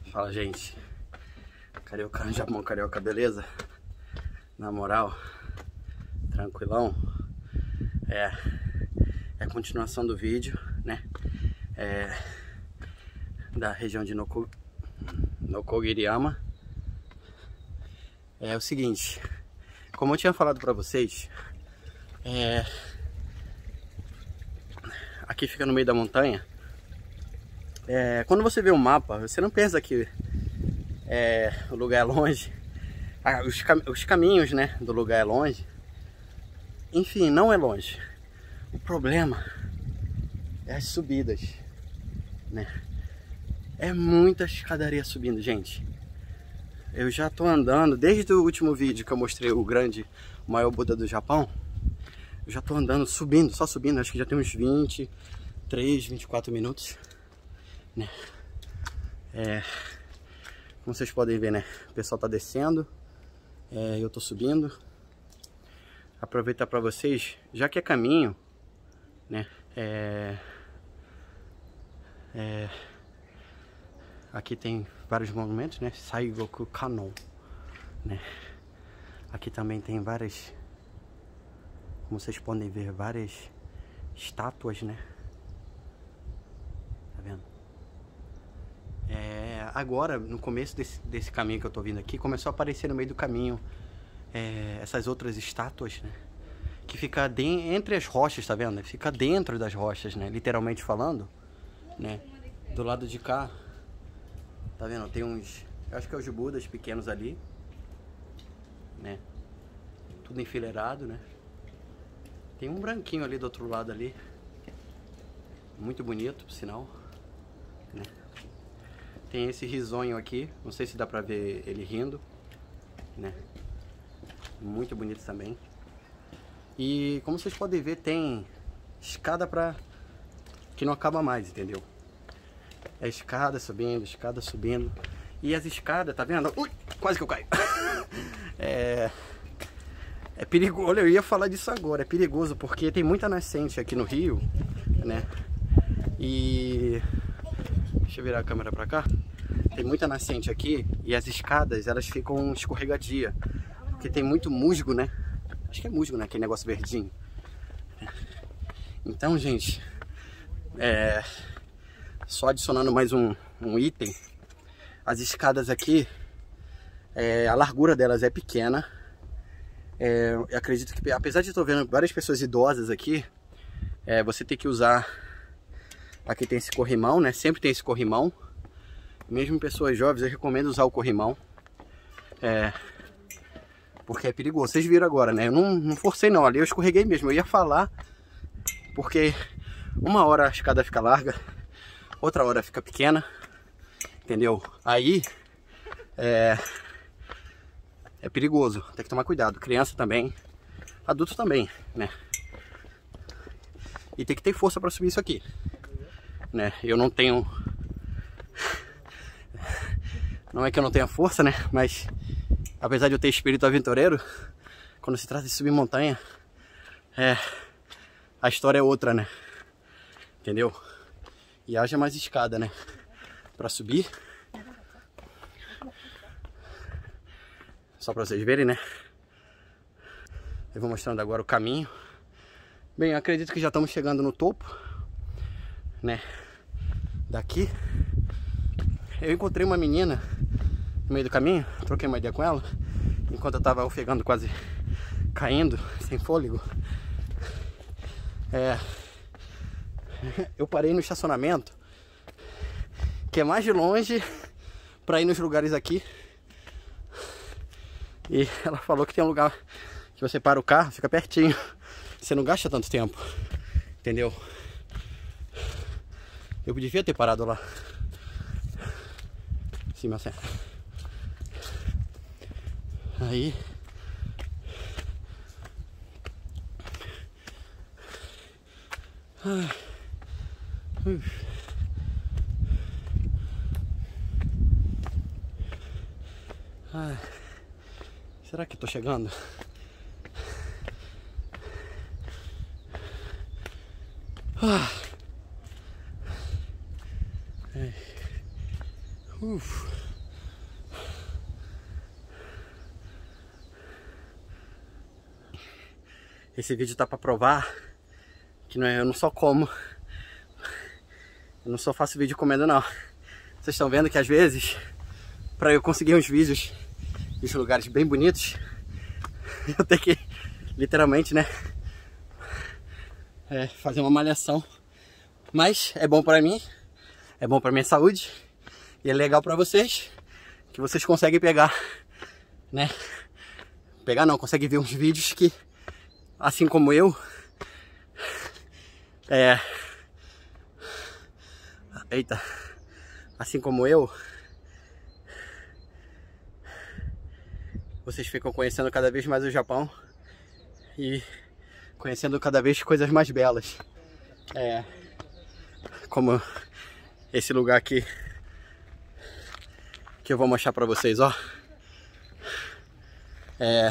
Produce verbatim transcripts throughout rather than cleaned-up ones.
Fala, gente. Carioca, Japão, carioca, beleza? Na moral, tranquilão. É, é a continuação do vídeo, né? É, da região de Noko, Nokogiriyama. É o seguinte, como eu tinha falado pra vocês, é, aqui fica no meio da montanha. É, quando você vê o mapa, você não pensa que é, o lugar é longe. Ah, os, cam os caminhos, né, do lugar é longe. Enfim, não é longe. O problema é as subidas, né? É muita escadaria subindo, gente. Eu já tô andando, desde o último vídeo que eu mostrei o grande, o maior Buda do Japão. Eu já tô andando, subindo, só subindo. Acho que já tem uns vinte e três, vinte e quatro minutos, né? É, como vocês podem ver, né? O pessoal tá descendo, é, eu tô subindo. Aproveitar para vocês, já que é caminho, né? É, é, aqui tem vários monumentos, né? Saigoku Kanon, né? Aqui também tem várias, como vocês podem ver, várias estátuas, né? Tá vendo? É, agora, no começo desse, desse caminho que eu tô vindo aqui, começou a aparecer no meio do caminho é, essas outras estátuas, né? Que fica de, entre as rochas, tá vendo? Fica dentro das rochas, né? Literalmente falando, né? Do lado de cá, tá vendo? Tem uns, eu acho que é os Budas pequenos ali, né? Tudo enfileirado, né? Tem um branquinho ali do outro lado ali, muito bonito, por sinal, né? Tem esse risonho aqui, não sei se dá pra ver ele rindo, né? Muito bonito também. E como vocês podem ver, tem escada pra que não acaba mais, entendeu? É escada subindo, escada subindo. E as escadas, tá vendo? Ui, quase que eu caio. É, é perigoso, olha, eu ia falar disso agora. É perigoso porque tem muita nascente aqui no rio, né? E deixa eu virar a câmera pra cá. Tem muita nascente aqui e as escadas, elas ficam escorregadia, porque tem muito musgo, né? Acho que é musgo, né? Aquele negócio verdinho. Então, gente, é, só adicionando mais um, um item. As escadas aqui, é, a largura delas é pequena. É, eu acredito que, apesar de eu estar vendo várias pessoas idosas aqui, é, você tem que usar... Aqui tem esse corrimão, né? Sempre tem esse corrimão. Mesmo pessoas jovens, eu recomendo usar o corrimão. É... Porque é perigoso. Vocês viram agora, né? Eu não, não forcei não. Ali eu escorreguei mesmo. Eu ia falar. Porque uma hora a escada fica larga. Outra hora fica pequena. Entendeu? Aí... É... É perigoso. Tem que tomar cuidado. Criança também. Adulto também, né? E tem que ter força para subir isso aqui, né? Eu não tenho... Não é que eu não tenha força, né? Mas apesar de eu ter espírito aventureiro, quando se trata de subir montanha, é... a história é outra, né? Entendeu? E haja mais escada, né? Pra subir. Só pra vocês verem, né? Eu vou mostrando agora o caminho. Bem, eu acredito que já estamos chegando no topo, né? Daqui. Eu encontrei uma menina no meio do caminho, troquei uma ideia com ela, enquanto eu tava ofegando, quase caindo, sem fôlego. É, eu parei no estacionamento, que é mais de longe pra ir nos lugares aqui. E ela falou que tem um lugar que você para o carro, fica pertinho. Você não gasta tanto tempo, entendeu? Eu devia ter parado lá. Sim, mas é. Aí. Ai. Ui. Ai. Será que eu tô chegando? Ah. Uf. Esse vídeo tá pra provar que não é, eu não só como, eu não só faço vídeo comendo não. Vocês estão vendo que às vezes, pra eu conseguir uns vídeos de lugares bem bonitos, eu tenho que, literalmente, né, é, fazer uma malhação. Mas é bom pra mim, é bom pra minha saúde, e é legal pra vocês, que vocês conseguem pegar, né, pegar não, conseguem ver uns vídeos que, assim como eu, é, eita, assim como eu, vocês ficam conhecendo cada vez mais o Japão e conhecendo cada vez coisas mais belas, é, como esse lugar aqui que eu vou mostrar pra vocês, ó. É,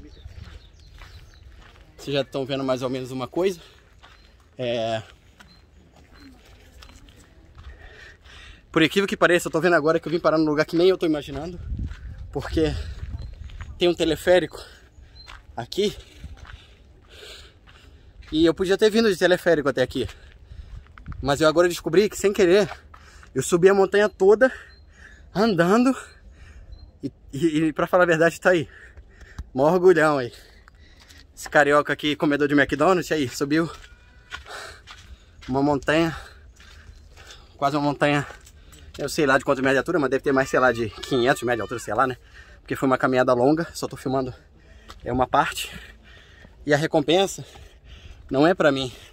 vocês já estão vendo mais ou menos uma coisa. É, por incrível que pareça, eu tô vendo agora que eu vim parar num lugar que nem eu tô imaginando, porque tem um teleférico aqui e eu podia ter vindo de teleférico até aqui, mas eu agora descobri que sem querer eu subi a montanha toda andando e, e, e pra falar a verdade tá aí, mó orgulhão aí. Esse carioca aqui, comedor de McDonald's, aí subiu uma montanha, quase uma montanha, eu sei lá de quanto metros de altura, mas deve ter mais, sei lá, de quinhentos metros de altura, sei lá, né? Porque foi uma caminhada longa, só tô filmando é uma parte. E a recompensa não é pra mim.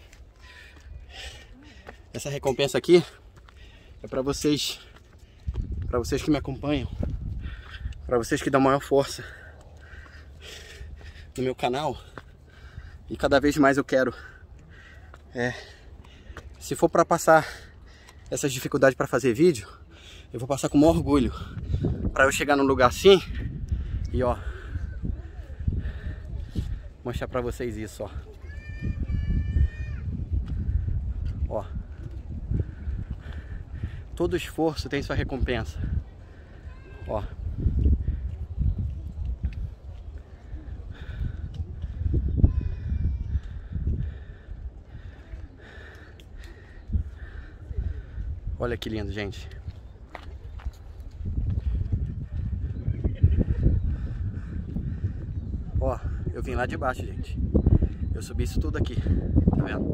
Essa recompensa aqui é pra vocês, pra vocês que me acompanham, pra vocês que dão maior força no meu canal. E cada vez mais eu quero, é, se for pra passar essas dificuldades pra fazer vídeo, eu vou passar com o maior orgulho, pra eu chegar num lugar assim e ó, mostrar pra vocês isso, ó. Ó, todo esforço tem sua recompensa, ó. Olha que lindo, gente. Ó, eu vim lá de baixo, gente. Eu subi isso tudo aqui, tá vendo?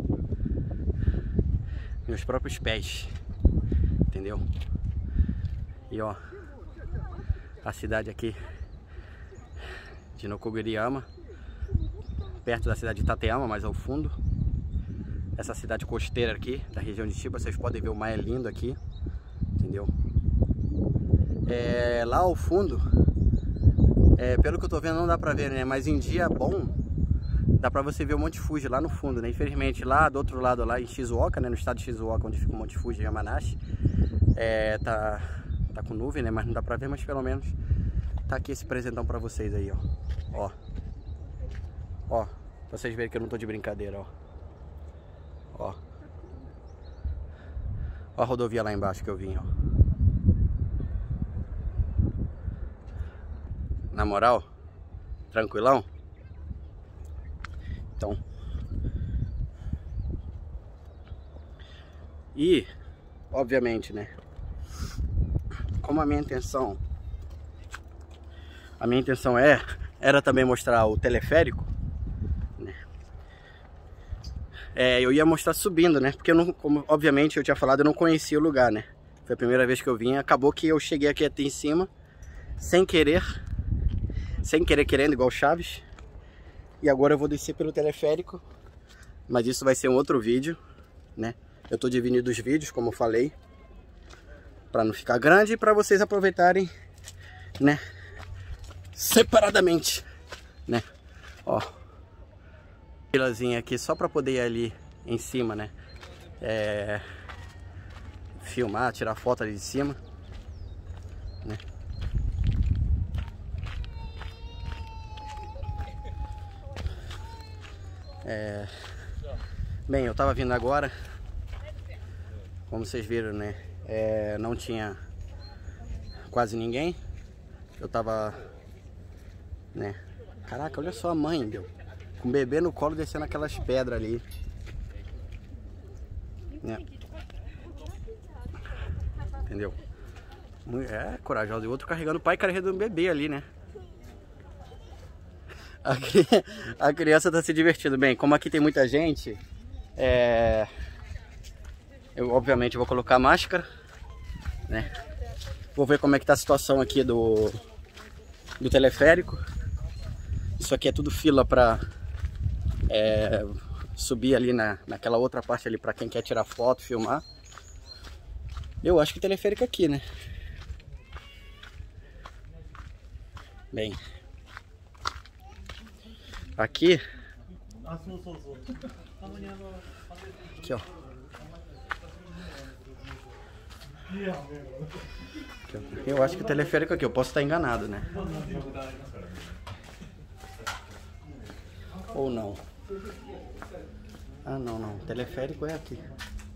Meus próprios pés, entendeu? E ó, a cidade aqui de Nokogiriyama, perto da cidade de Tateyama, mais ao fundo. Essa cidade costeira aqui, da região de Chiba, vocês podem ver o mar é lindo aqui, entendeu? É, lá ao fundo, é, pelo que eu tô vendo não dá pra ver, né? Mas em dia bom, dá pra você ver o Monte Fuji lá no fundo, né? Infelizmente lá do outro lado, lá em Shizuoka, né? No estado de Shizuoka, onde fica o Monte Fuji, Yamanashi, é, tá, tá com nuvem, né? Mas não dá pra ver, mas pelo menos tá aqui esse presentão pra vocês aí, ó. Ó, ó, pra vocês verem que eu não tô de brincadeira, ó. Ó, ó a rodovia lá embaixo que eu vim, ó. Na moral, tranquilão. Então, e obviamente, né, como a minha intenção, a minha intenção é, era também mostrar o teleférico. É, eu ia mostrar subindo, né? Porque eu não, como obviamente eu tinha falado, eu não conhecia o lugar, né? Foi a primeira vez que eu vim. Acabou que eu cheguei aqui até em cima, sem querer, sem querer querendo, igual Chaves. E agora eu vou descer pelo teleférico, mas isso vai ser um outro vídeo, né? Eu tô dividindo os vídeos, como eu falei, pra não ficar grande e pra vocês aproveitarem, né? Separadamente, né? Ó, filazinha aqui só pra poder ir ali em cima, né? É, filmar, tirar foto ali de cima, né? É, bem, eu tava vindo agora, como vocês viram, né? É, não tinha quase ninguém. Eu tava, né? Caraca, olha só a mãe, meu. Com o bebê no colo descendo aquelas pedras ali. Né? Entendeu? É, corajosa. E outro carregando o pai carregando um bebê ali, né? A, cri... a criança tá se divertindo. Bem, como aqui tem muita gente, é... eu obviamente vou colocar máscara, né? Vou ver como é que tá a situação aqui do, do teleférico. Isso aqui é tudo fila pra é, subir ali na, naquela outra parte ali pra quem quer tirar foto, filmar. Eu acho que o teleférico é aqui, né? Bem, aqui, aqui ó. Eu acho que o teleférico aqui, eu posso estar enganado, né? Ou não? Ah, não, não. O teleférico é aqui.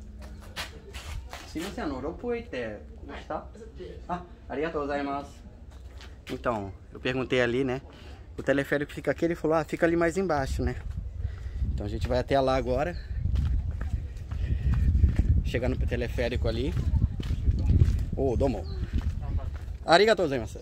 Se você não aeroporto, está? Ah, arigatou gozaimasu. Então, eu perguntei ali, né? O teleférico fica aqui, ele falou, ah, fica ali mais embaixo, né? Então a gente vai até lá agora. Chegando pro teleférico ali. Ô, oh, domo. Arigatou gozaimasu.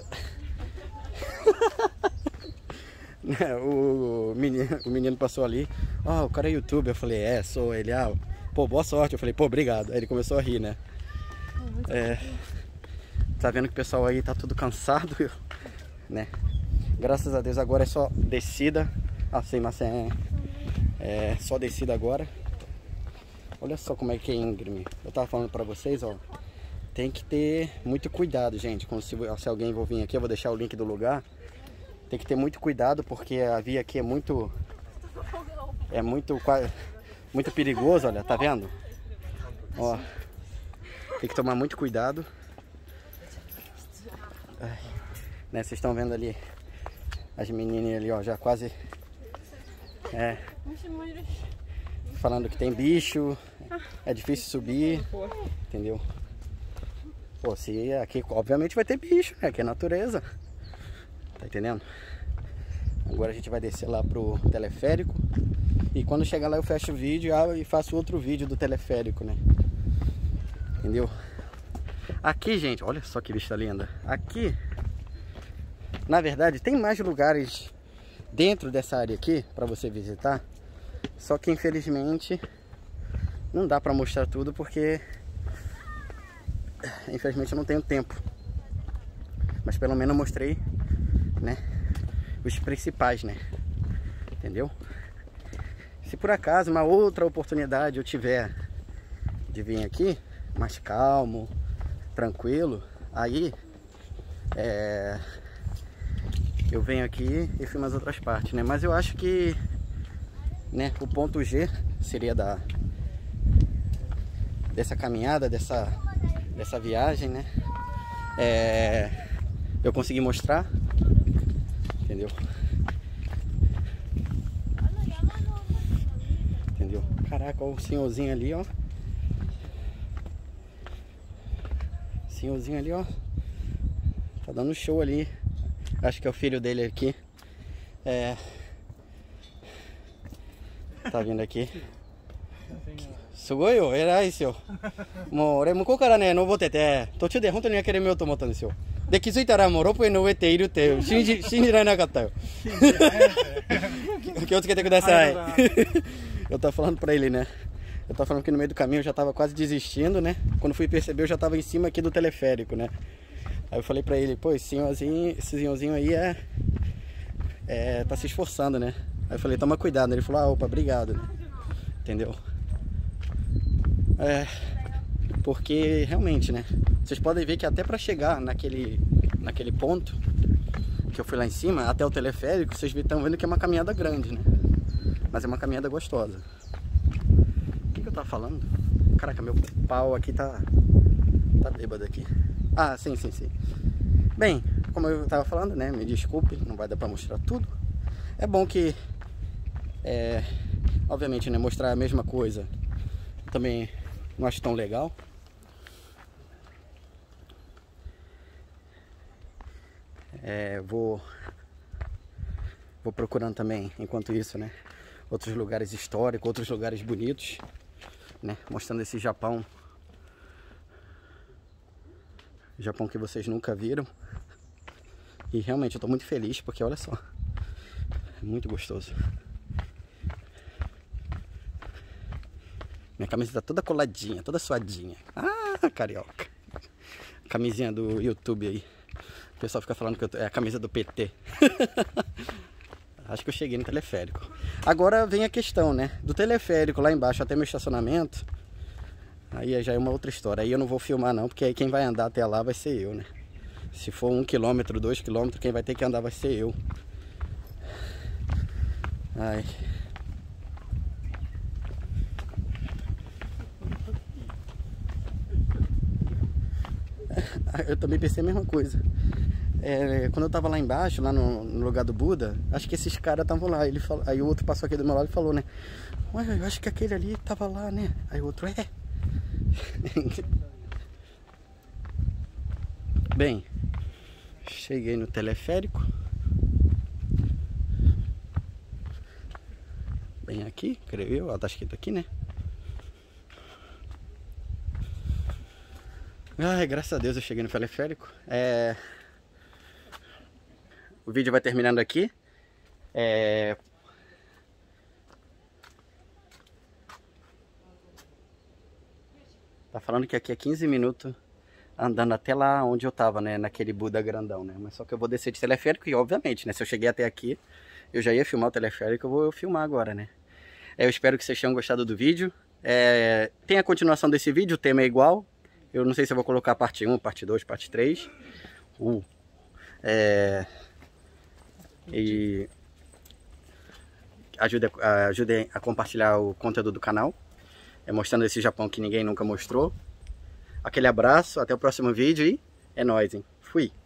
o, menino, o menino passou ali. Ó, oh, o cara é youtuber. Eu falei, é, sou ele. Ah, pô, boa sorte. Eu falei, pô, obrigado. Aí ele começou a rir, né? É, tá vendo que o pessoal aí tá tudo cansado, né? Graças a Deus agora é só descida. Assim, mas é, é só descida agora. Olha só como é que é íngreme. Eu tava falando pra vocês, ó. Tem que ter muito cuidado, gente. Como se, se alguém for vir aqui, eu vou deixar o link do lugar. Tem que ter muito cuidado porque a via aqui é muito... É muito... Muito perigoso, olha, tá vendo? Ó. Tem que tomar muito cuidado. Ai, né, vocês estão vendo ali as menininhas ali, ó, já quase é, falando que tem bicho, é difícil subir, entendeu? Pô, se aqui obviamente vai ter bicho, né? Aqui é natureza, tá entendendo? Agora a gente vai descer lá pro teleférico e quando chegar lá eu fecho o vídeo e faço outro vídeo do teleférico, né? Entendeu? Aqui, gente, olha só que vista linda. Aqui, na verdade, tem mais lugares dentro dessa área aqui para você visitar. Só que, infelizmente, não dá para mostrar tudo porque, infelizmente, eu não tenho tempo. Mas pelo menos eu mostrei, né, os principais, né? Entendeu? Se por acaso uma outra oportunidade eu tiver de vir aqui, mais calmo, tranquilo, aí é, eu venho aqui e filmo as outras partes, né? Mas eu acho que, né, o ponto G seria da dessa caminhada, dessa dessa viagem, né? É, eu consegui mostrar, entendeu? Entendeu? Caraca, olha o senhorzinho ali, ó. Senhorzinho ali, ó. Tá dando show ali. Acho que é o filho dele aqui. É. Tá vindo aqui. Sugoi yo, erai desu yo. Mo ore mukou kara ne nobottete, tochu de hontou ni akeremiyou to omotta n desu yo. De kizukita mo rope no ue te iru te shinji shinjirarenakatta yo. Kyotsukete kudasai. Eu tava falando pra ele, né? Eu tava falando que no meio do caminho eu já tava quase desistindo, né? Quando fui perceber eu já tava em cima aqui do teleférico, né? Aí eu falei pra ele, pô, esse senhorzinho, esse senhorzinho aí é, é... tá se esforçando, né? Aí eu falei, toma cuidado. Ele falou, ah, opa, obrigado, né? Entendeu? É... Porque realmente, né? Vocês podem ver que até pra chegar naquele, naquele ponto que eu fui lá em cima, até o teleférico, vocês estão vendo que é uma caminhada grande, né? Mas é uma caminhada gostosa. O que, que eu tava falando? Caraca, meu pau aqui tá... Tá bêbado aqui. Ah, sim, sim, sim. Bem, como eu tava falando, né? Me desculpe, não vai dar pra mostrar tudo. É bom que... É... Obviamente, né? Mostrar a mesma coisa também não acho tão legal. É, vou, vou procurando também, enquanto isso, né? Outros lugares históricos, outros lugares bonitos, né? Mostrando esse Japão. Japão que vocês nunca viram. E realmente eu tô muito feliz porque olha só. É muito gostoso. Minha camisa tá toda coladinha, toda suadinha. Ah, carioca. Camisinha do YouTube aí. O pessoal fica falando que eu tô... é a camisa do P T. Acho que eu cheguei no teleférico. Agora vem a questão, né? Do teleférico lá embaixo até meu estacionamento. Aí já é uma outra história. Aí eu não vou filmar não, porque aí quem vai andar até lá vai ser eu, né? Se for um quilômetro, dois quilômetros, quem vai ter que andar vai ser eu. Ai... Eu também pensei a mesma coisa. É, quando eu tava lá embaixo, lá no, no lugar do Buda, acho que esses caras estavam lá. Ele falou, aí o outro passou aqui do meu lado e falou, né? Ué, eu acho que aquele ali tava lá, né? Aí o outro, é. Bem, cheguei no teleférico. Bem aqui, creio eu. Ó, tá escrito aqui, né? Ai, graças a Deus eu cheguei no teleférico. É... O vídeo vai terminando aqui. É... Tá falando que aqui é quinze minutos andando até lá onde eu tava, né? Naquele Buda grandão, né? Mas só que eu vou descer de teleférico e obviamente, né? Se eu cheguei até aqui, eu já ia filmar o teleférico, eu vou filmar agora, né? É, eu espero que vocês tenham gostado do vídeo. É... Tem a continuação desse vídeo, o tema é igual. Eu não sei se eu vou colocar parte um, parte dois, parte três. Uh, é, e ajude, ajude a compartilhar o conteúdo do canal. É, mostrando esse Japão que ninguém nunca mostrou. Aquele abraço, até o próximo vídeo e é nóis, hein? Fui!